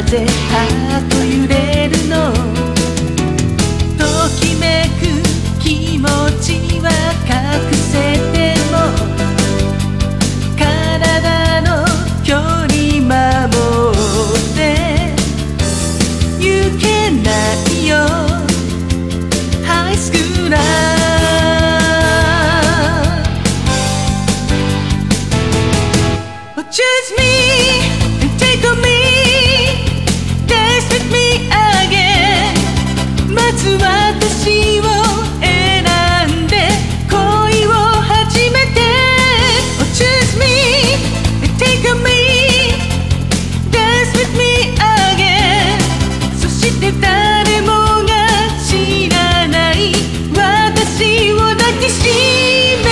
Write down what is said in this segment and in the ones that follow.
ぜハート揺れるの？ときめく気持ちは隠せても体の距離守って行けないよハイスクーラー。Choose me and take on me, dance with me again。 まず私を選んで恋を始めて。 Choose me and take on me, dance with me again。 そして誰もが知らない私を抱きしめ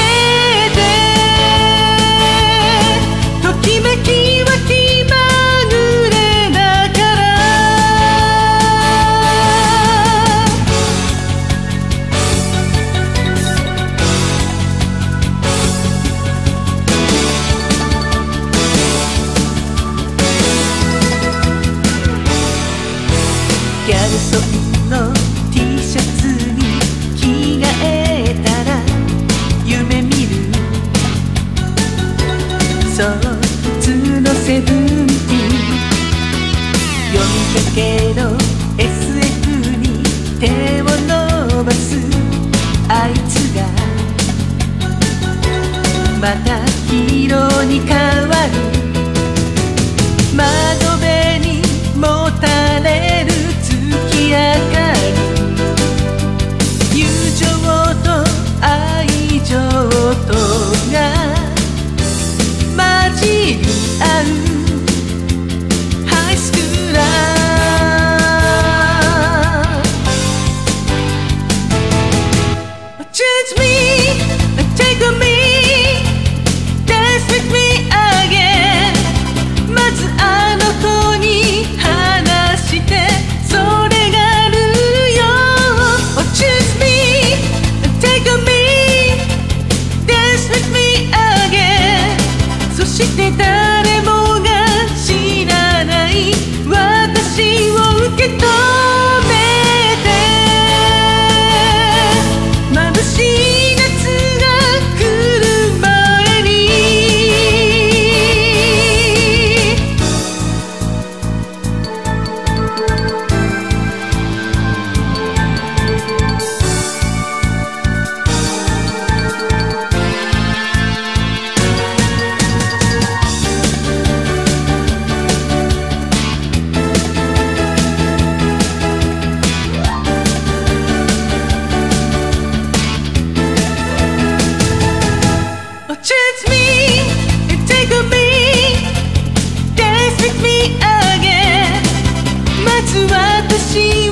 ギャルソンの T シャツに着替えたら夢見る。そう普通のセブンティーン読みかけの SF に手を伸ばすあいつがまたヒーローに変わる。窓辺にもたれる月明かり、友情と愛情とが混じり合うハイスクーラー。 Choose me and take on me, dance with me again。 まずあの子に話してそれがルールよ。 Choose me and take on me, dance with me again。 そして誰もが知らない私を受け止めて眩しい夏が来る前に。Choose me and take on me, dance with me again。 まず私